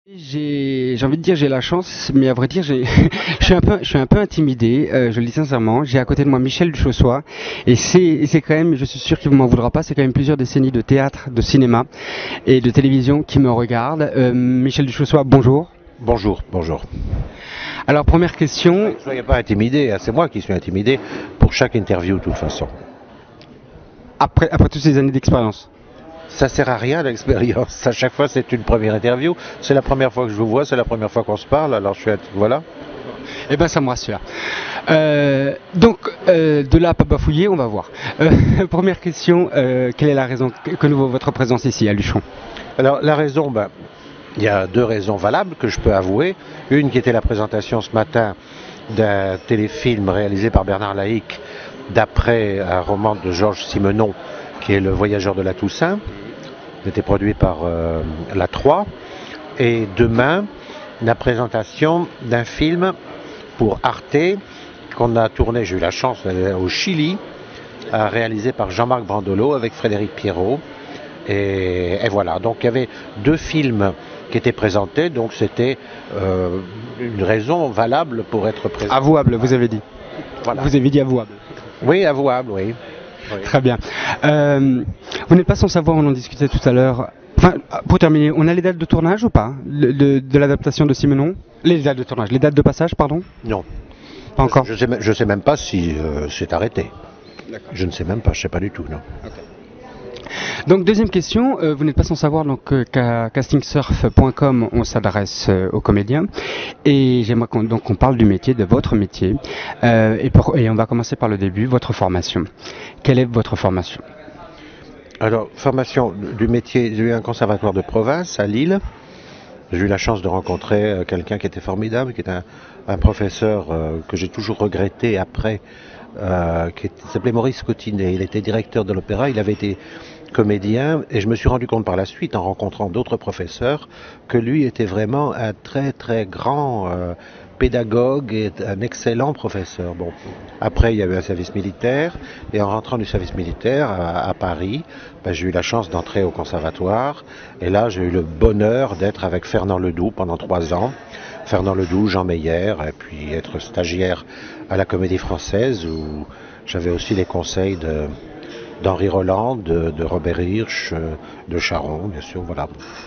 J'ai envie de dire j'ai la chance, mais à vrai dire je suis un peu intimidé, je le dis sincèrement. J'ai à côté de moi Michel Duchossois et c'est quand même, je suis sûr qu'il ne m'en voudra pas, c'est quand même plusieurs décennies de théâtre, de cinéma et de télévision qui me regardent. Michel Duchossois, bonjour. Bonjour, bonjour. Alors première question, Ne soyez pas intimidé, hein, c'est moi qui suis intimidé pour chaque interview de toute façon. après toutes ces années d'expérience. Ça sert à rien l'expérience. À chaque fois c'est une première interview. C'est la première fois que je vous vois, c'est la première fois qu'on se parle. Alors voilà. Eh ben ça me rassure. De là à pas bafouiller, on va voir. Première question, quelle est la raison que nous votre présence ici à Luchon? Alors la raison, il y a deux raisons valables que je peux avouer. Une qui était la présentation ce matin d'un téléfilm réalisé par Bernard Laïc d'après un roman de Georges Simenon qui est Le Voyageur de la Toussaint. C'était produit par la 3. Et demain, la présentation d'un film pour Arte qu'on a tourné, j'ai eu la chance, au Chili, réalisé par Jean-Marc Brandolo avec Frédéric Pierrot. Et voilà, donc il y avait deux films qui étaient présentés, donc c'était une raison valable pour être présent. Avouable, vous avez dit. Voilà. Vous avez dit avouable. Oui, avouable, oui. Oui. Très bien. Vous n'êtes pas sans savoir, on en discutait tout à l'heure. Enfin, pour terminer, on a les dates de tournage ou pas de l'adaptation de Simenon? Les dates de tournage, les dates de passage, pardon? Non. Pas encore. Je sais même pas si c'est arrêté. Je ne sais même pas, je sais pas du tout, non. Okay. Donc deuxième question, vous n'êtes pas sans savoir donc qu'à castingsurf.com on s'adresse aux comédiens et j'aimerais qu'on parle du métier, de votre métier et on va commencer par le début, votre formation. Quelle est votre formation? Alors, formation du métier, j'ai eu un conservatoire de province à Lille. J'ai eu la chance de rencontrer quelqu'un qui était formidable, qui est un professeur que j'ai toujours regretté après, qui s'appelait Maurice Cotinet. Il était directeur de l'opéra, il avait été comédien, et je me suis rendu compte par la suite, en rencontrant d'autres professeurs, que lui était vraiment un très très grand pédagogue et un excellent professeur. Bon, après il y a eu un service militaire, et en rentrant du service militaire à Paris, j'ai eu la chance d'entrer au conservatoire, et là j'ai eu le bonheur d'être avec Fernand Ledoux pendant 3 ans. Fernand Ledoux, Jean Meyer, et puis être stagiaire à la Comédie Française, où j'avais aussi les conseils d'Henri Roland, de Robert Hirsch, de Charon, bien sûr, voilà.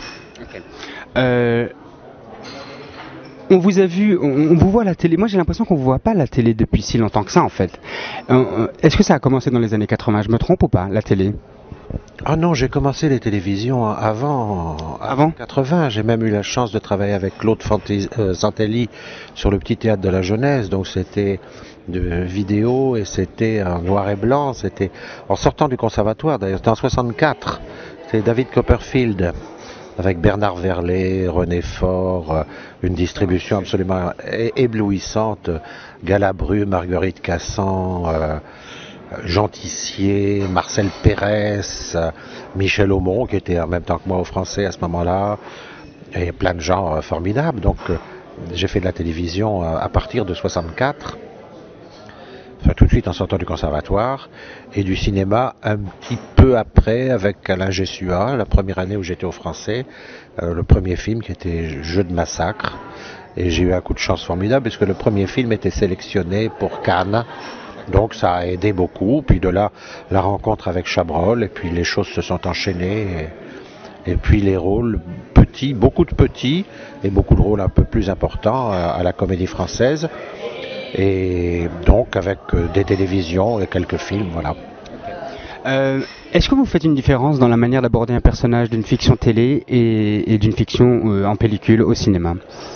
Okay. On vous a vu, on vous voit à la télé. Moi, j'ai l'impression qu'on ne vous voit pas à la télé depuis si longtemps que ça, en fait. Est-ce que ça a commencé dans les années 80? Je me trompe ou pas, la télé? Ah non, j'ai commencé les télévisions avant 80. J'ai même eu la chance de travailler avec Claude Santelli sur le Petit Théâtre de la Jeunesse. Donc c'était de vidéo et c'était en noir et blanc. C'était en sortant du conservatoire. D'ailleurs, c'était en 64. C'était David Copperfield avec Bernard Verlet, René Faure, une distribution absolument éblouissante. Galabru, Marguerite Cassan, Jean Tissier, Marcel Pérez, Michel Aumont, qui était en même temps que moi au Français à ce moment-là, et plein de gens formidables. Donc j'ai fait de la télévision à partir de 64, enfin tout de suite en sortant du conservatoire, et du cinéma un petit peu après avec Alain Gessua, la première année où j'étais au Français, le premier film qui était Jeu de massacre, et j'ai eu un coup de chance formidable puisque le premier film était sélectionné pour Cannes. Donc ça a aidé beaucoup, puis de là, la rencontre avec Chabrol, et puis les choses se sont enchaînées, et puis les rôles petits, beaucoup de petits, et beaucoup de rôles un peu plus importants à la Comédie Française, et donc avec des télévisions et quelques films, voilà. Est-ce que vous faites une différence dans la manière d'aborder un personnage d'une fiction télé et d'une fiction en pellicule au cinéma?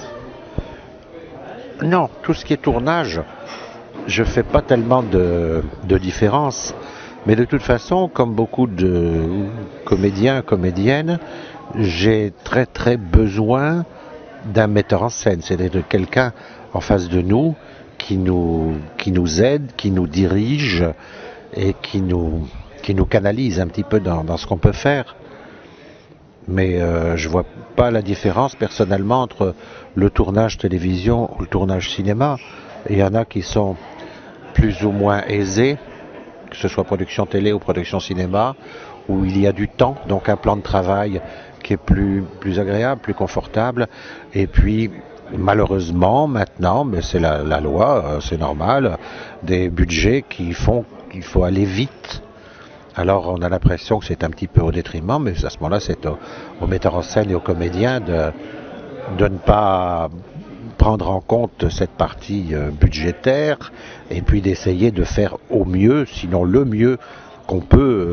Non, tout ce qui est tournage, je fais pas tellement de différence, mais de toute façon, comme beaucoup de comédiens, comédiennes, j'ai très très besoin d'un metteur en scène, c'est-à-dire de quelqu'un en face de nous qui nous aide, qui nous dirige et qui nous canalise un petit peu dans ce qu'on peut faire. Mais je vois pas la différence personnellement entre le tournage télévision ou le tournage cinéma. Il y en a qui sont plus ou moins aisés, que ce soit production télé ou production cinéma, où il y a du temps, donc un plan de travail qui est plus agréable, plus confortable. Et puis, malheureusement, maintenant, mais c'est la loi, c'est normal, des budgets qui font qu'il faut aller vite. Alors on a l'impression que c'est un petit peu au détriment, mais à ce moment-là, c'est aux metteurs en scène et aux comédiens de ne pas prendre en compte cette partie budgétaire et puis d'essayer de faire au mieux, sinon le mieux qu'on peut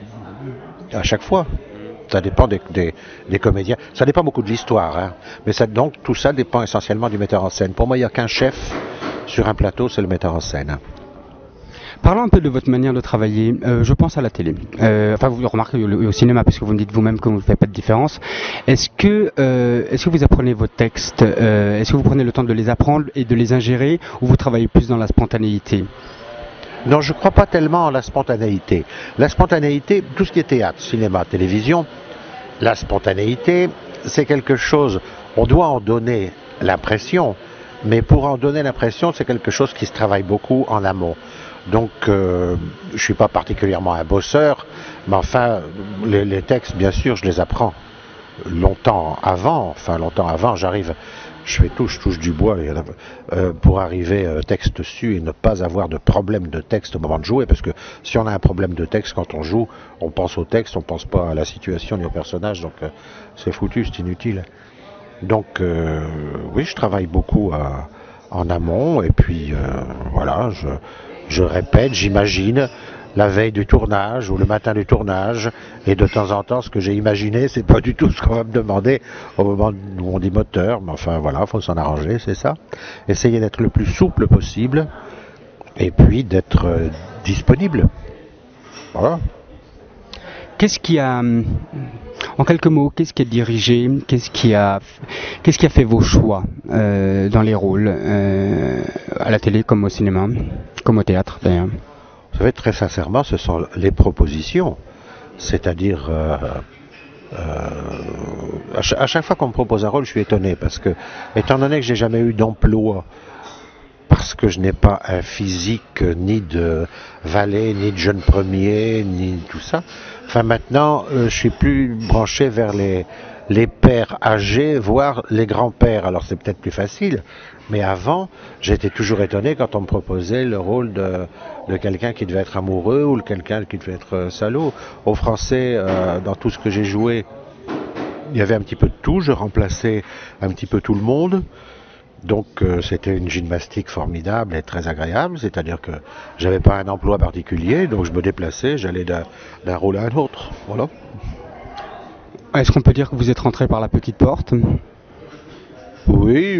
à chaque fois. Ça dépend des comédiens. Ça dépend beaucoup de l'histoire, hein. Mais donc tout ça dépend essentiellement du metteur en scène. Pour moi, il n'y a qu'un chef sur un plateau, c'est le metteur en scène. Parlons un peu de votre manière de travailler. Je pense à la télé. Enfin, vous remarquez au cinéma, puisque vous me dites vous-même que vous ne faites pas de différence. Est-ce que vous apprenez vos textes est-ce que vous prenez le temps de les apprendre et de les ingérer, ou vous travaillez plus dans la spontanéité? Non, je ne crois pas tellement en la spontanéité. La spontanéité, tout ce qui est théâtre, cinéma, télévision, la spontanéité, c'est quelque chose, on doit en donner l'impression, mais pour en donner l'impression, c'est quelque chose qui se travaille beaucoup en amont. Donc, je ne suis pas particulièrement un bosseur, mais enfin, les textes, bien sûr, je les apprends longtemps avant, j'arrive, je touche du bois pour arriver texte su et ne pas avoir de problème de texte au moment de jouer, parce que si on a un problème de texte quand on joue, on pense au texte, on pense pas à la situation ni au personnage, donc c'est foutu, c'est inutile. Donc oui, je travaille beaucoup en amont, et puis voilà, je répète, j'imagine la veille du tournage ou le matin du tournage, et de temps en temps, ce que j'ai imaginé, c'est pas du tout ce qu'on va me demander au moment où on dit moteur, mais enfin voilà, faut s'en arranger, c'est ça. Essayer d'être le plus souple possible, et puis d'être disponible. Voilà. Qu'est-ce qui a, en quelques mots, qu'est-ce qui a dirigé, qu'est-ce qui a fait vos choix dans les rôles, à la télé comme au cinéma, comme au théâtre d'ailleurs? Vous savez, très sincèrement, ce sont les propositions. C'est-à-dire, à chaque fois qu'on me propose un rôle, je suis étonné, parce que, étant donné que j'ai jamais eu d'emploi, parce que je n'ai pas un physique ni de valet, ni de jeune premier, ni tout ça, enfin maintenant, je suis plus branché vers les pères âgés, voire les grands-pères. Alors c'est peut-être plus facile, mais avant, j'étais toujours étonné quand on me proposait le rôle de quelqu'un qui devait être amoureux ou quelqu'un qui devait être salaud. Au français, dans tout ce que j'ai joué, il y avait un petit peu de tout, je remplaçais un petit peu tout le monde. Donc c'était une gymnastique formidable et très agréable, c'est-à-dire que j'avais pas un emploi particulier, donc je me déplaçais, j'allais d'un rôle à un autre. Voilà. Est-ce qu'on peut dire que vous êtes rentré par la petite porte? Oui.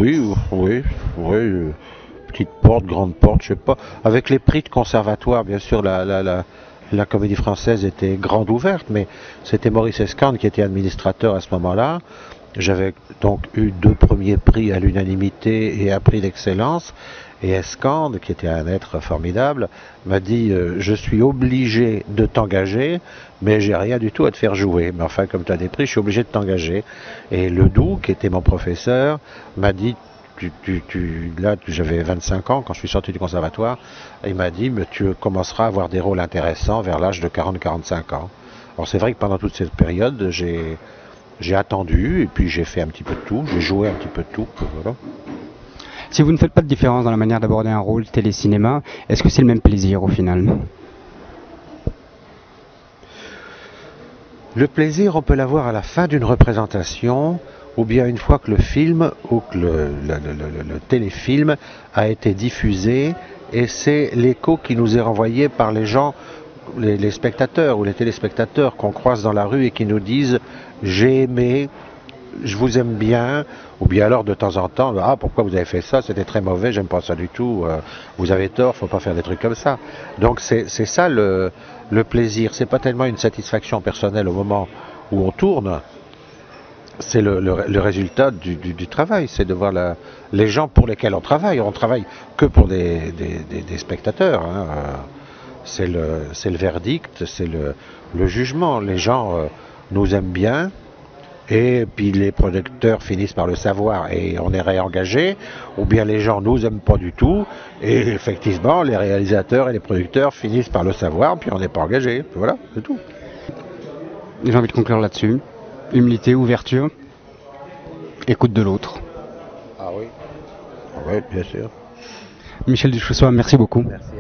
Petite porte, grande porte, je sais pas. Avec les prix de conservatoire, bien sûr, la comédie française était grande ouverte, mais c'était Maurice Escande qui était administrateur à ce moment-là. J'avais donc eu 2 premiers prix à l'unanimité et un prix d'excellence. Et Escande, qui était un être formidable, m'a dit je suis obligé de t'engager, mais j'ai rien du tout à te faire jouer. Mais enfin, comme tu as des prix, je suis obligé de t'engager. Et Ledoux, qui était mon professeur, m'a dit là, j'avais 25 ans quand je suis sorti du conservatoire, il m'a dit mais tu commenceras à avoir des rôles intéressants vers l'âge de 40-45 ans. Alors c'est vrai que pendant toute cette période, j'ai attendu, et puis j'ai fait un petit peu de tout, j'ai joué un petit peu de tout, voilà. Si vous ne faites pas de différence dans la manière d'aborder un rôle télé-cinéma, est-ce que c'est le même plaisir au final? Le plaisir, on peut l'avoir à la fin d'une représentation, ou bien une fois que le film ou que le téléfilm a été diffusé, et c'est l'écho qui nous est renvoyé par les gens, les spectateurs ou les téléspectateurs qu'on croise dans la rue et qui nous disent « j'ai aimé », je vous aime bien, ou bien alors de temps en temps, ah pourquoi vous avez fait ça, c'était très mauvais, j'aime pas ça du tout, vous avez tort, faut pas faire des trucs comme ça. Donc c'est ça le plaisir, c'est pas tellement une satisfaction personnelle au moment où on tourne, c'est le résultat du travail, c'est de voir les gens pour lesquels on travaille que pour des spectateurs, hein. C'est le verdict, c'est le jugement, les gens nous aiment bien. Et puis les producteurs finissent par le savoir et on est réengagé, ou bien les gens nous aiment pas du tout, et effectivement les réalisateurs et les producteurs finissent par le savoir, puis on n'est pas engagé. Voilà, c'est tout. J'ai envie de conclure là-dessus. Humilité, ouverture, écoute de l'autre. Ah oui. Ah oui, bien sûr. Michel Duchossois, merci beaucoup. Merci.